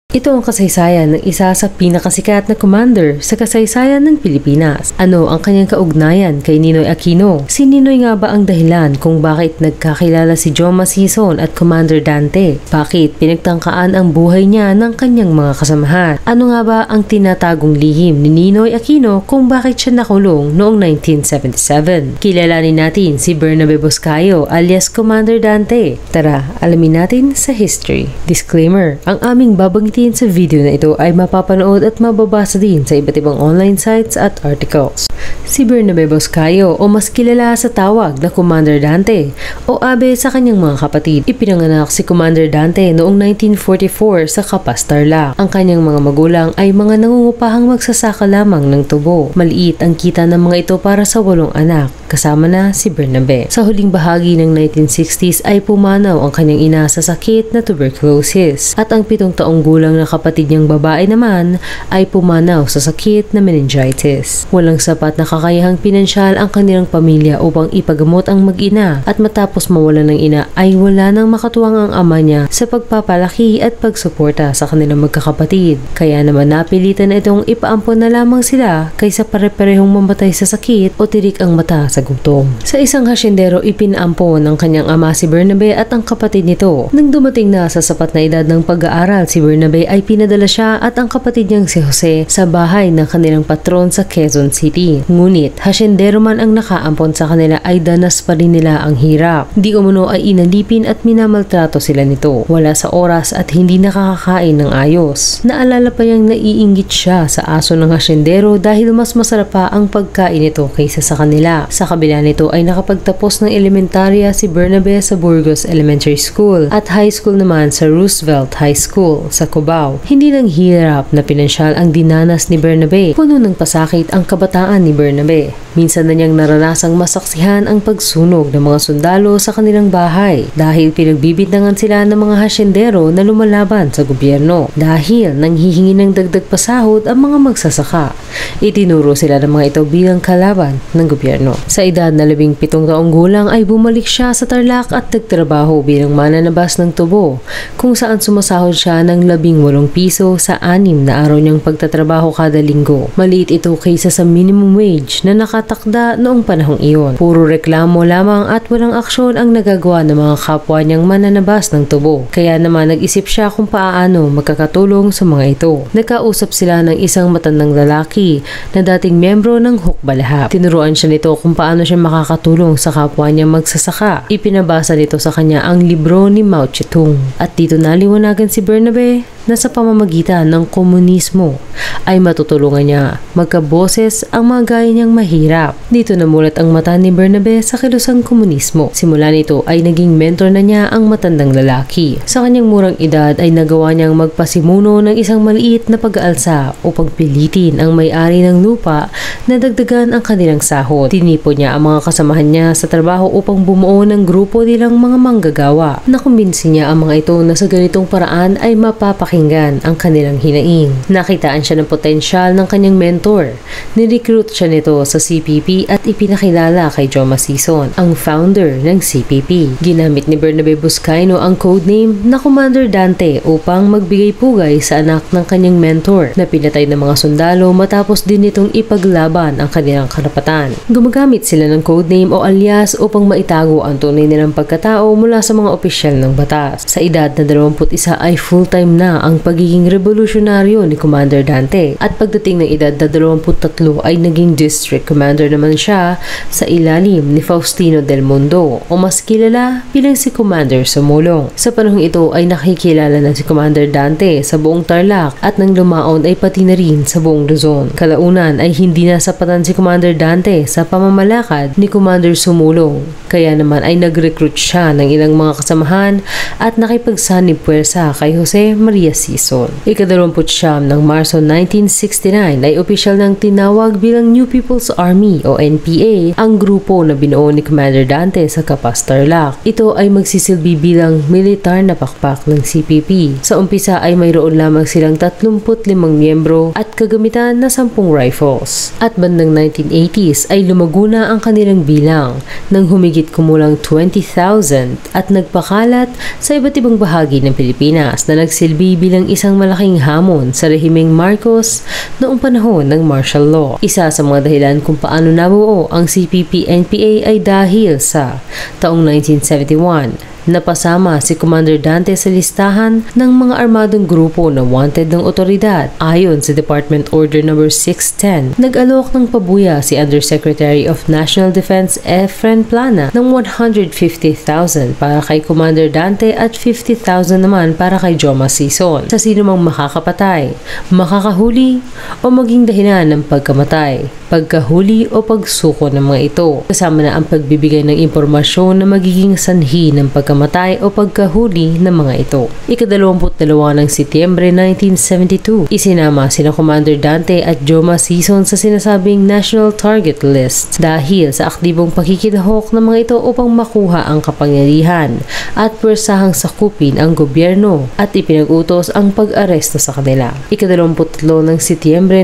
Ito ang kasaysayan ng isa sa pinakasikat na commander sa kasaysayan ng Pilipinas. Ano ang kanyang kaugnayan kay Ninoy Aquino? Si Ninoy nga ba ang dahilan kung bakit nagkakilala si Joma Sison at Commander Dante? Bakit pinagtangkaan ang buhay niya ng kanyang mga kasamahan? Ano nga ba ang tinatagong lihim ni Ninoy Aquino kung bakit siya nakulong noong 1977? Kilalanin natin si Bernabe Buscayo alias Commander Dante. Tara, alamin natin sa history. Disclaimer, ang aming babanggitin sa video na ito ay mapapanood at mababasa din sa iba't ibang online sites at articles. Si Bernabe Buscayo o mas kilala sa tawag na Commander Dante o Abe sa kanyang mga kapatid. Ipinanganak si Commander Dante noong 1944 sa Capas, Tarlac. Ang kanyang mga magulang ay mga nangungupahang magsasaka lamang ng tubo. Maliit ang kita ng mga ito para sa 8 anak, kasama na si Bernabe. Sa huling bahagi ng 1960s ay pumanaw ang kanyang ina sa sakit na tuberculosis at ang 7 taong gulang na kapatid niyang babae naman ay pumanaw sa sakit na meningitis. Walang sapat na kakayahang pinansyal ang kanilang pamilya upang ipagamot ang mag-ina at matapos mawalan ng ina ay wala nang makatuwang ang ama niya sa pagpapalaki at pagsuporta sa kanilang magkakapatid. Kaya naman napilitan itong ipaampon na lamang sila kaysa pare-parehong mamatay sa sakit o tirik ang mata sa gutom. Sa isang hasyendero ipinaampon ng kanyang ama si Bernabe at ang kapatid nito. Nang dumating na sa sapat na edad ng pag-aaral si Bernabe ay pinadala siya at ang kapatid niyang si Jose sa bahay ng kanilang patron sa Quezon City. Ngunit hasyendero man ang nakaampon sa kanila ay danas pa rin nila ang hirap. Di umano ay inalipin at minamaltrato sila nito. Wala sa oras at hindi nakakakain ng ayos. Naalala pa niyang naiinggit siya sa aso ng hasyendero dahil mas masarap pa ang pagkain nito kaysa sa kanila. Sa kabila nito ay nakapagtapos ng elementarya si Bernabe sa Burgos Elementary School at high school naman sa Roosevelt High School sa Cubao. Hindi lang hirap na pinansyal ang dinanas ni Bernabe. Puno ng pasakit ang kabataan ni Bernabe. Minsan na niyang naranasang masaksihan ang pagsunog ng mga sundalo sa kanilang bahay dahil pinagbibintangan sila ng mga hasyendero na lumalaban sa gobyerno. Dahil nanghihingi ng dagdag pasahod ang mga magsasaka, itinuro sila ng mga ito bilang kalaban ng gobyerno. Sa edad na 17 taong gulang ay bumalik siya sa Tarlac at nagtrabaho bilang mananabas ng tubo kung saan sumasahod siya ng 18 piso sa 6 na araw niyang pagtatrabaho kada linggo. Maliit ito kaysa sa minimum wage na nakatakda noong panahong iyon. Puro reklamo lamang at walang aksyon ang nagagawa ng mga kapwa niyang mananabas ng tubo. Kaya naman nag-isip siya kung paano magkakatulong sa mga ito. Nagkausap sila ng isang matandang lalaki na dating miyembro ng Hukbalahap. Tinuruan siya nito kung paano siya makakatulong sa kapwa niyang magsasaka. Ipinabasa nito sa kanya ang libro ni Mao Zedong. At dito naliwanagan si Bernabe na sa pamamagitan ng komunismo ay matutulungan niya magkaboses ang mga gaya niyang mahirap. Dito namulat ang mata ni Bernabe sa kilusang komunismo. Simula nito ay naging mentor na niya ang matandang lalaki. Sa kanyang murang edad ay nagawa niyang magpasimuno ng isang maliit na pag-aalsa upang pilitin ang may-ari ng lupa na dagdagan ang kanilang sahod. Tinipon niya ang mga kasamahan niya sa trabaho upang bumuo ng grupo nilang mga manggagawa. Nakumbinsi niya ang mga ito na sa ganitong paraan ay mapapakinggan ang kanilang hinaing. Nakitaan siya ng potensyal ng kanyang mentor. Nirecruit siya nito sa CPP at ipinakilala kay Joma Sison, ang founder ng CPP. Ginamit ni Bernabe Buscayo ang codename na Commander Dante upang magbigay pugay sa anak ng kanyang mentor na pinatay ng mga sundalo matapos din nitong ipaglaban ang kanilang karapatan. Gumagamit sila ng codename o alias upang maitago ang tunay nilang pagkatao mula sa mga opisyal ng batas. Sa edad na 21 ay full-time na ang pagiging revolusyonaryo ni Commander Dante at pagdating ng edad na 23 ay naging district commander naman siya sa ilalim ni Faustino Del Mundo o mas kilala bilang si Commander Sumulong. Sa panahong ito ay nakikilala na si Commander Dante sa buong Tarlac at nang lumaon ay pati na rin sa buong Luzon. Kalaunan ay hindi nasapatan si Commander Dante sa pamamalakad ni Commander Sumulong. Kaya naman ay nag-recruit siya ng ilang mga kasamahan at nakipagsanib puwersa kay Jose Maria Sison. Ika-29 ng Marso 1969 ay opisyal ng tinawag bilang New People's Army o NPA ang grupo na binuo ni Commander Dante sa Capas, Tarlac. Ito ay magsisilbi bilang militar na pakpak ng CPP. Sa umpisa ay mayroon lamang silang 35 miyembro at kagamitan na 10 rifles. At bandang 1980s ay lumago na ang kanilang bilang nang humigit kumulang 20,000 at nagpakalat sa iba't ibang bahagi ng Pilipinas na nagsilbi bilang isang malaking hamon sa rehimeng Marcos noong panahon ng martial law. Isa sa mga dahilan kung paano nabuo ang CPP-NPA ay dahil sa taong 1971. Napasama si Commander Dante sa listahan ng mga armadong grupo na wanted ng otoridad. Ayon sa Department Order No. 610, nag-alok ng pabuya si Undersecretary of National Defense Efren Plana ng 150,000 para kay Commander Dante at 50,000 naman para kay Joma Sison sa sino mang makakapatay, makakahuli o maging dahilan ng pagkamatay, pagkahuli o pagsuko ng mga ito. Kasama na ang pagbibigay ng impormasyon na magiging sanhi ng pagkamatay o pagkahuli ng mga ito. Ika-22 ng Setyembre 1972, isinama sina Commander Dante at Joma Sison sa sinasabing National Target List dahil sa aktibong pakikilahok ng mga ito upang makuha ang kapangyarihan at pwersahang sakupin ang gobyerno at ipinag-utos ang pag-aresto sa kanila. Ika-23 ng Setyembre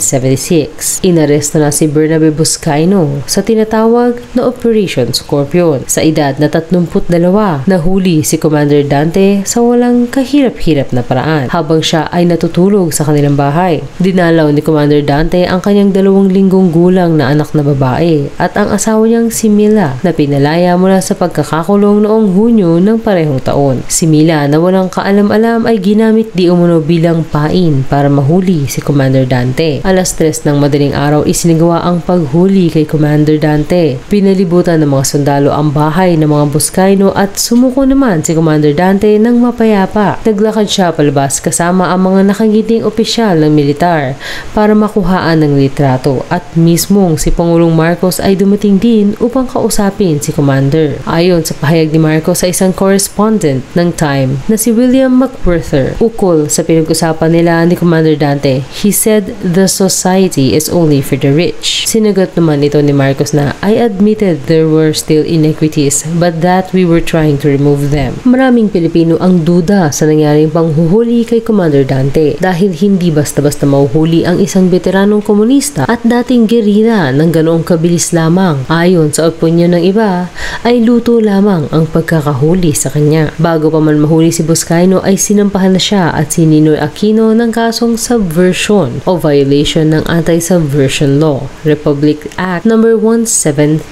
1976, inaresto na si Bernabe Buscaino sa tinatawag na Operation Scorpion. Sa edad na 32, nahuli si Commander Dante sa walang kahirap-hirap na paraan habang siya ay natutulog sa kanilang bahay. Dinalaw ni Commander Dante ang kanyang 2 linggong gulang na anak na babae at ang asawa niyang si Mila na pinalaya mula sa pagkakakulong noong Hunyo ng parehong taon. Si Mila na walang kaalam-alam ay ginamit di umano bilang pain para mahuli si Commander Dante. Alas 3 ng madaling araw isinagawa ang paghuli kay Commander Dante. Pinalibutan ng mga sundalo ang bahay ng mga Buscaino at sumuko naman si Commander Dante ng mapayapa. Naglakad siya palabas kasama ang mga nakangiting opisyal ng militar para makuhaan ng litrato at mismong si Pangulong Marcos ay dumating din upang kausapin si Commander. Ayon sa pahayag ni Marcos sa isang correspondent ng Time na si William McWhirter ukol sa pinag-usapan nila ni Commander Dante, he said the society is only for the rich. Sinagot naman ito ni Marcos na I admitted there were still inequities but that we were trying to remove them. Maraming Pilipino ang duda sa nangyaring panghuhuli kay Commander Dante dahil hindi basta-basta mahuhuli ang isang veteranong komunista at dating gerila ng ganoong kabilis lamang. Ayon sa opinyon ng iba, ay luto lamang ang pagkakahuli sa kanya. Bago pa man mahuli si Buscaino ay sinampahan na siya at si Ninoy Aquino ng kasong subversion o violation ng Anti-Subversion Law, Republic Act No. 1700.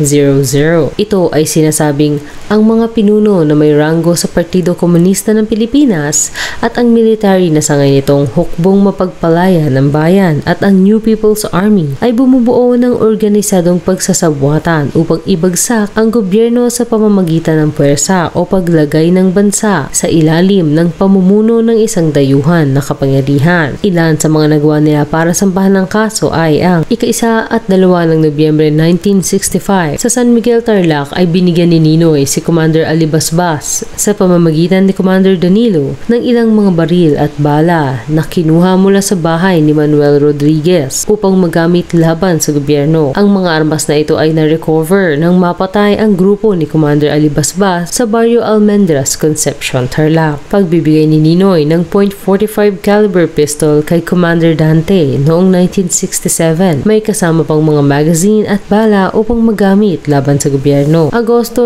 Ito ay sinasabing ang mga pinuno na may ranggo sa Partido Komunista ng Pilipinas at ang military na sangay nitong hukbong mapagpalaya ng bayan at ang New People's Army ay bumubuo ng organisadong pagsasabwatan upang ibagsak ang gobyerno sa pamamagitan ng puwersa o paglagay ng bansa sa ilalim ng pamumuno ng isang dayuhan na kapangyarihan. Ilan sa mga nagawa nila para sampahan ng kaso ay ang ika-1 at 2 ng Nobyembre 1965 sa San Miguel, Tarlac ay binigyan ni Ninoy si Commander Alibasbas sa pamamagitan ni Commander Danilo ng ilang mga baril at bala na kinuha mula sa bahay ni Manuel Rodriguez upang magamit laban sa gobyerno. Ang mga armas na ito ay na-recover nang mapatay ang grupo ni Commander Alibasbas sa Barrio Almendras, Concepcion, Tarlac. Pagbibigay ni Ninoy ng .45 caliber pistol kay Commander Dante noong 1967. May kasama pang mga magazine at bala upang magamit laban sa gobyerno. Agosto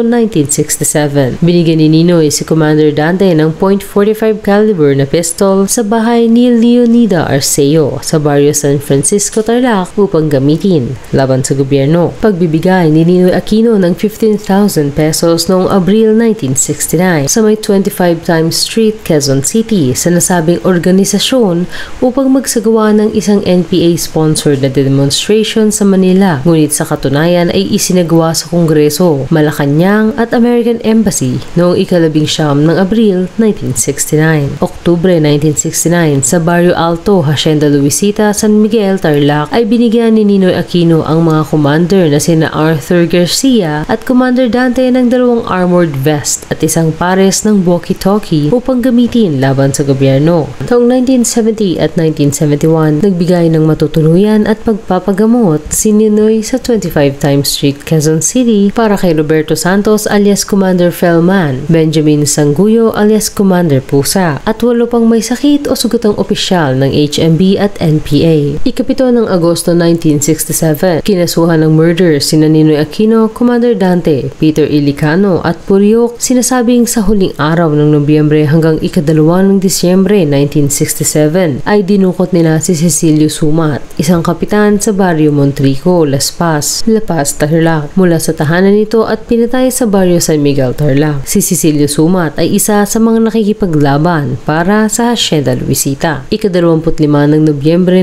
1967, binigyan ni Ninoy si Commander Dante ng .45 caliber na pistol sa bahay ni Leonida Arceo sa Barrio San Francisco, Tarlac upang gamitin laban sa gobyerno. Pagbibigay ni Ninoy Aquino ng 15,000 pesos noong Abril 1969 sa may 25 Times Street, Quezon City sa nasabing organisasyon upang magsagawa ng isang NPA-sponsored na demonstration sa Manila. Ngunit sa katunayan ay isinagawa sa Kongreso, Malacanang at American Embassy noong ika-19 ng Abril 1969. Oktubre 1969 sa Barrio Alto, Hacienda Luisita, San Miguel, Tarlac ay binigyan ni Ninoy Aquino ang mga commander na sina Arthur Garcia at Commander Dante ng 2 armored vest at isang pares ng walkie-talkie upang gamitin laban sa gobyerno. Taong 1970 at 1971, nagbigay ng matutuluyan at pagpapagamot si Ninoy sa 25 Times Street, Quezon City para kay Roberto Santos alias Commander Fel Bellman, Benjamin Sanguyo alias Commander Pusa, at 8 pang may sakit o sugatang opisyal ng HMB at NPA. Ikapito ng Agosto 1967, kinasuhan ng murder sina Ninoy Aquino, Commander Dante, Peter Ilicano at Puriok, sinasabing sa huling araw ng Nobyembre hanggang ika-2 ng Disyembre 1967 ay dinukot nila si Cecilio Sumat, isang kapitan sa Barrio Montrico, Las Paz, Tarlac, mula sa tahanan nito at pinatay sa Barrio San Miguel, Tarlac. Si Cecilio Sumat ay isa sa mga nakikipaglaban para sa Hacienda Luisita. Ika-25 ng Nobyembre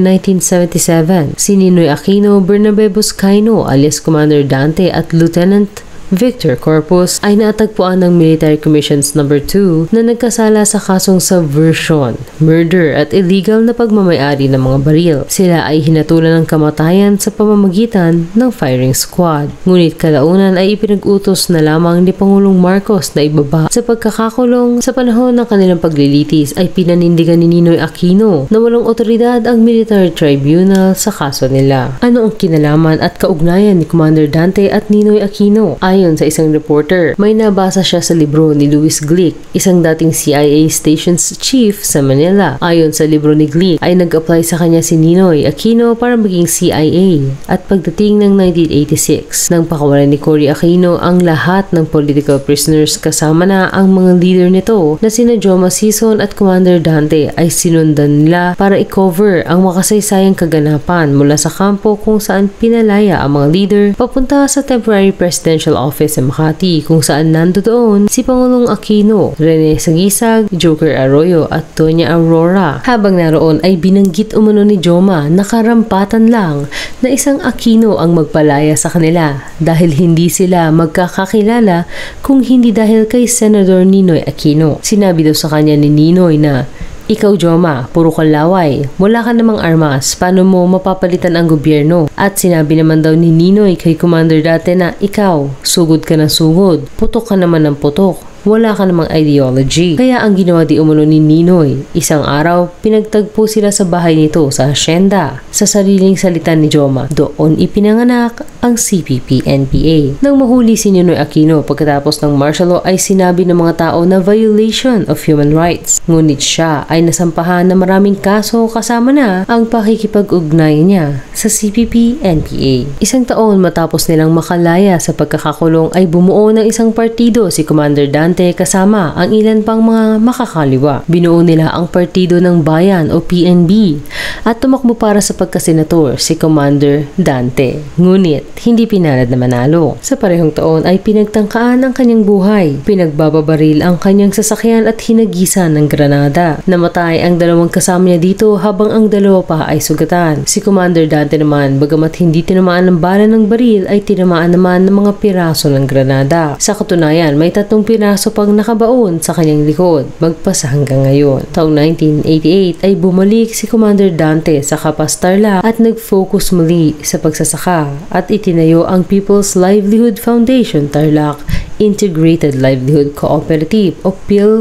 1977, si Ninoy Aquino, Bernabe Buscaino alias Commander Dante at Lieutenant Victor Corpus ay naatagpuan ng Military Commissions No. 2 na nagkasala sa kasong subversion, murder at illegal na pagmamayari ng mga baril. Sila ay hinatulan ng kamatayan sa pamamagitan ng firing squad. Ngunit kalaunan ay ipinag-utos na lamang ni Pangulong Marcos na ibaba sa pagkakakulong. Sa panahon ng kanilang paglilitis ay pinanindigan ni Ninoy Aquino na walang otoridad ang military tribunal sa kaso nila. Ano ang kinalaman at kaugnayan ni Commander Dante at Ninoy Aquino? Ayon sa isang reporter, may nabasa siya sa libro ni Louis Glick, isang dating CIA Stations Chief sa Manila. Ayon sa libro ni Glick, ay nag-apply sa kanya si Ninoy Aquino para maging CIA. At pagdating ng 1986, nang pakawalan ni Cory Aquino ang lahat ng political prisoners kasama na ang mga leader nito na sina Joma Sison at Commander Dante, ay sinundan nila para i-cover ang makasaysayang kaganapan mula sa kampo kung saan pinalaya ang mga leader papunta sa temporary presidential office sa Makati, kung saan nandoon si Pangulong Aquino, Rene Sagisag, Joker Arroyo at Tonya Aurora. Habang naroon ay binanggit umano ni Joma na karampatan lang na isang Aquino ang magpalaya sa kanila dahil hindi sila magkakakilala kung hindi dahil kay Senador Ninoy Aquino. Sinabi daw sa kanya ni Ninoy na, "Ikaw, Joma, puro kang laway. Wala ka namang armas. Paano mo mapapalitan ang gobyerno?" At sinabi naman daw ni Ninoy kay Commander Dante na, "Ikaw, sugod ka ng sugod. Putok ka naman ng putok. Wala ka namang ideology." Kaya ang ginawa di umano ni Ninoy, isang araw, pinagtagpo sila sa bahay nito sa hacienda. Sa sariling salita ni Joma, doon ipinanganak ang CPP-NPA. Nang mahuli si Ninoy Aquino pagkatapos ng martial law ay sinabi ng mga tao na violation of human rights. Ngunit siya ay nasampahan na maraming kaso kasama na ang pakikipag-ugnay niya sa CPP-NPA. Isang taon matapos nilang makalaya sa pagkakakulong ay bumuo ng isang partido si Commander Dante kasama ang ilan pang mga makakaliwa. Binuo nila ang Partido ng Bayan o PNB at tumakbo para sa pagkasenator si Commander Dante. Ngunit hindi pinalad na manalo. Sa parehong taon ay pinagtangkaan ang kanyang buhay. Pinagbababaril ang kanyang sasakyan at hinagisan ng granada. Namatay ang 2 kasama niya dito habang ang 2 pa ay sugatan. Si Commander Dante naman, bagamat hindi tinamaan ng bala ng baril, ay tinamaan naman ng mga piraso ng granada. Sa katunayan, may 3 piraso pang nakabaon sa kanyang likod, magpasa hanggang ngayon. Taong 1988 ay bumalik si Commander Dante sa Capas, Tarlac at nag-focus muli sa pagsasaka at itinayo ang People's Livelihood Foundation Tarlac Integrated Livelihood Cooperative o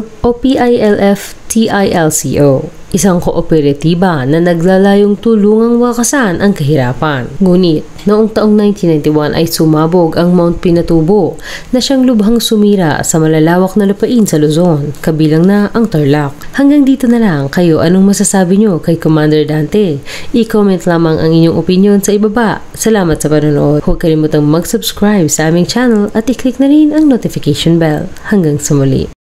PILF-TILCO. Isang kooperatiba na naglalayong tulungang wakasan ang kahirapan. Ngunit, noong taong 1991 ay sumabog ang Mount Pinatubo na siyang lubhang sumira sa malalawak na lupain sa Luzon, kabilang na ang Tarlac. Hanggang dito na lang, kayo anong masasabi nyo kay Commander Dante? I-comment lamang ang inyong opinion sa ibaba. Salamat sa panonood. Huwag kalimutang mag-subscribe sa aming channel at i-click na rin ang notification bell. Hanggang sa muli.